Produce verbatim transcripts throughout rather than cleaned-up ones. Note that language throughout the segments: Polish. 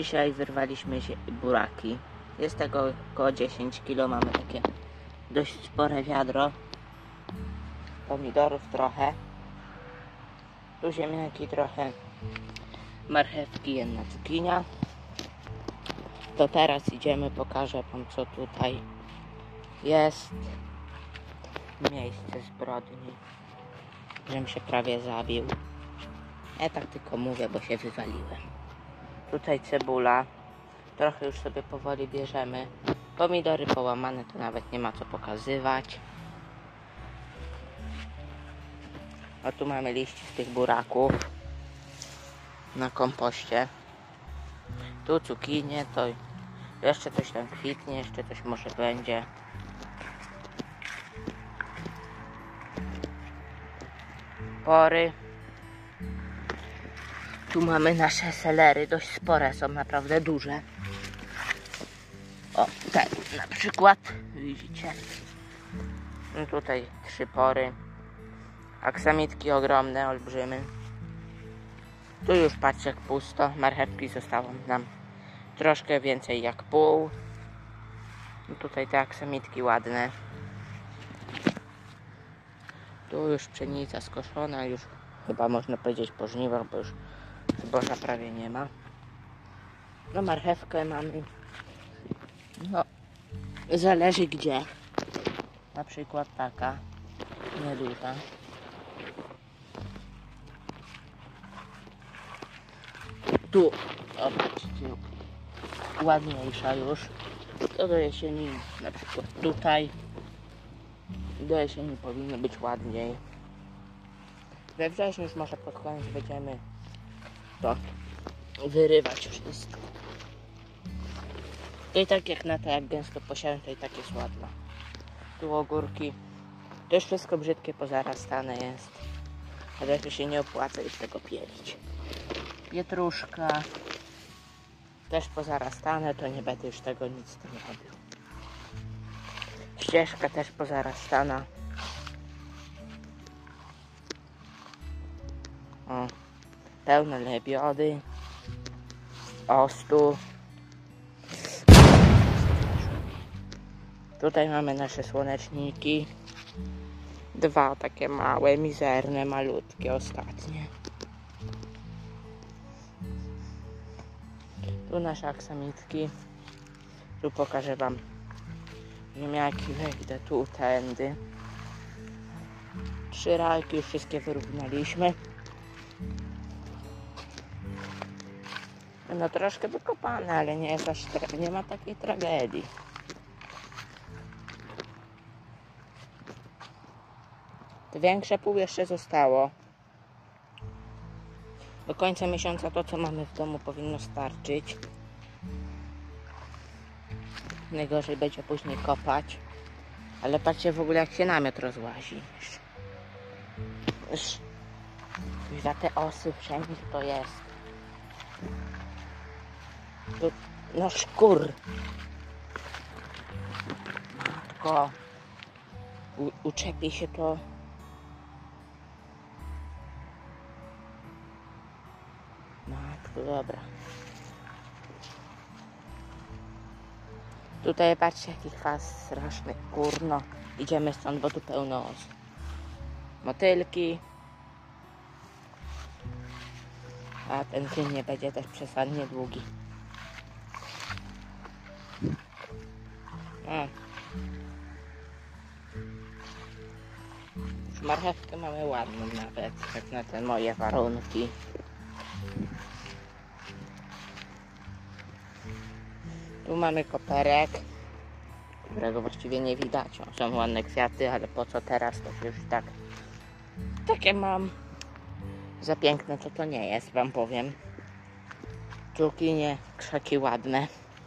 Dzisiaj wyrwaliśmy buraki. Jest tego około dziesięć kilo. Mamy takie dość spore wiadro. Pomidorów trochę. Tu ziemniaki trochę. Marchewki, jedna cukinia. To teraz idziemy, pokażę wam, co tutaj jest. Miejsce zbrodni. Żem się prawie zabił. Ja tak tylko mówię, bo się wywaliłem. Tutaj cebula. Trochę już sobie powoli bierzemy. Pomidory połamane, to nawet nie ma co pokazywać. A tu mamy liści z tych buraków na kompoście. Tu cukinie, to jeszcze coś tam kwitnie, jeszcze coś może będzie. Pory. Tu mamy nasze selery, dość spore są, naprawdę duże. O, ten na przykład, widzicie. No tutaj trzy pory. Aksamitki ogromne, olbrzymy. Tu już patrzcie, jak pusto. Marchewki zostało nam troszkę więcej jak pół. No tutaj te aksamitki ładne. Tu już pszenica skoszona, już chyba można powiedzieć po żniwach, bo już zboża prawie nie ma. No marchewkę mamy. No, zależy gdzie. Na przykład taka nieduża. Tu, zobaczcie, ładniejsza już. To do jesieni, na przykład tutaj. Do jesieni powinno być ładniej. We wrześniu już może pod koniec będziemy to wyrywać wszystko. To i tak jak na to, jak gęsto posiałem, to i tak jest ładna. Tu ogórki. To już wszystko brzydkie, pozarastane jest. Ale to się nie opłaca już tego pielić. Pietruszka. Też pozarastane, to nie będę już tego nic z tym robił. Ścieżka też pozarastana. O, pełne lebiody. Ostu. Tutaj mamy nasze słoneczniki. Dwa takie małe, mizerne, malutkie, ostatnie. Tu nasze aksamitki. Tu pokażę wam ziemniaki, wejdę tu, tędy. Trzy rajki już wszystkie wyrównaliśmy. No troszkę wykopane, ale nie jest aż, nie ma takiej tragedii. To większe pół jeszcze zostało. Do końca miesiąca to, co mamy w domu, powinno starczyć. Najgorzej będzie później kopać. Ale patrzcie w ogóle, jak się namiot rozłazi. Za te osy wszędzie to jest. Tu, no szkur. Matko. U, uczepi się to. Matko, dobra. Tutaj patrzcie, jaki kwas straszny, kurno. Idziemy stąd, bo tu pełno os. Motylki. A ten film nie będzie też przesadnie długi. A. Już marchewkę mamy ładną nawet, jak na te moje warunki. Tu mamy koperek, którego właściwie nie widać. O, są ładne kwiaty, ale po co teraz, to już tak. Takie mam. Za piękne to to nie jest, wam powiem. Cukinie, krzaki ładne.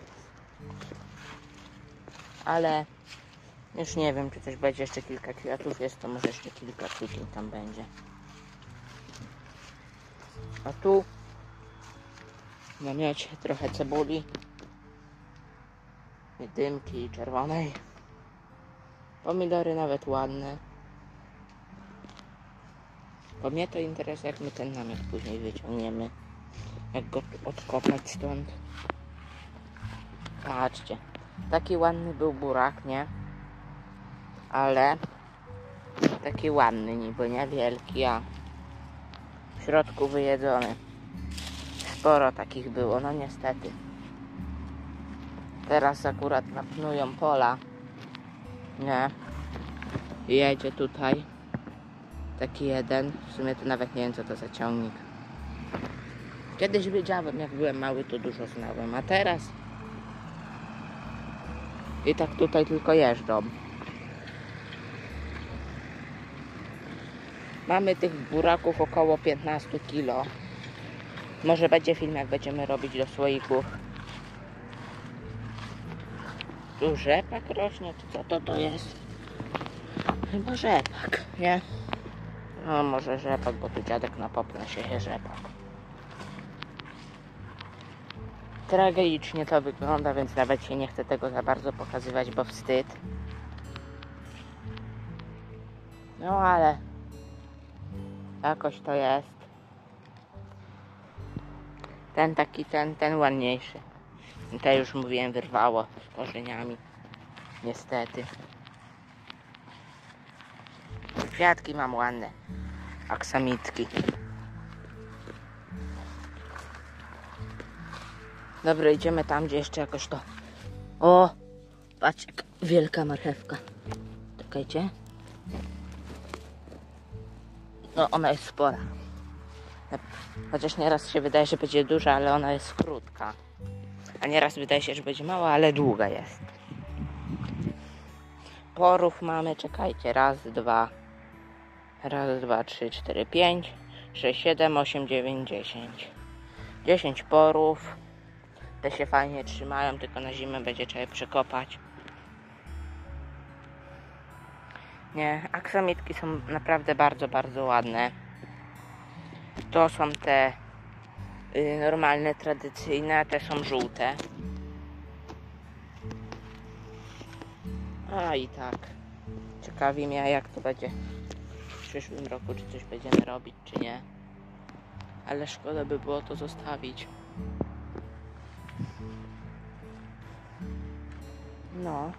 Ale już nie wiem, czy też będzie jeszcze kilka kwiatów. Jest to może jeszcze kilka cukin tam będzie. A tu w namiocie trochę cebuli. Dymki czerwonej. Pomidory nawet ładne. Bo mnie to interesuje, jak my ten namiot później wyciągniemy. Jak go odkopać stąd. Patrzcie, taki ładny był burak, nie? Ale taki ładny niby, niewielki, a w środku wyjedzony. Sporo takich było, no niestety. Teraz akurat napnują pola. Nie. Jedzie tutaj taki jeden. W sumie to nawet nie wiem, co to za ciągnik. Kiedyś wiedziałem, jak byłem mały, to dużo znałem, a teraz i tak tutaj tylko jeżdżą. Mamy tych buraków około piętnaście kilo. Może będzie film, jak będziemy robić do słoików. Tu rzepak rośnie, czy co to to jest? Chyba rzepak, nie? No może rzepak, bo tu dziadek na popnę się je rzepak. Tragicznie to wygląda, więc nawet się nie chcę tego za bardzo pokazywać, bo wstyd. No ale jakoś to jest. Ten taki, ten, ten ładniejszy. Te już mówiłem, wyrwało z korzeniami. Niestety. Kwiatki mam ładne. Aksamitki. Dobra, idziemy tam, gdzie jeszcze jakoś to... O! Patrz, jak wielka marchewka. Czekajcie. No, ona jest spora. Chociaż nieraz się wydaje, że będzie duża, ale ona jest krótka. A nieraz wydaje się, że będzie mała, ale długa jest. Porów mamy, czekajcie, raz, dwa. Raz, dwa, trzy, cztery, pięć, sześć, siedem, osiem, dziewięć, dziesięć. Dziesięć porów. Te się fajnie trzymają, tylko na zimę będzie trzeba je przekopać. Nie, aksamitki są naprawdę bardzo, bardzo ładne. To są te y, normalne, tradycyjne, a te są żółte. A i tak. Ciekawi mnie, jak to będzie w przyszłym roku, czy coś będziemy robić, czy nie. Ale szkoda by było to zostawić. No.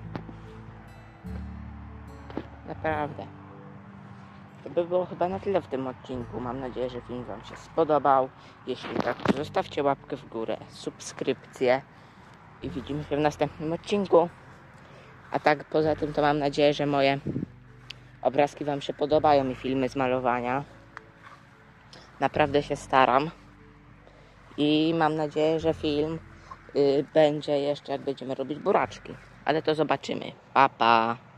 Naprawdę. To by było chyba na tyle w tym odcinku. Mam nadzieję, że film Wam się spodobał. Jeśli tak, to zostawcie łapkę w górę, subskrypcję i widzimy się w następnym odcinku. A tak poza tym to mam nadzieję, że moje obrazki Wam się podobają i filmy z malowania. Naprawdę się staram. I mam nadzieję, że film y, będzie jeszcze, jak będziemy robić buraczki. Ale to zobaczymy. Pa, pa!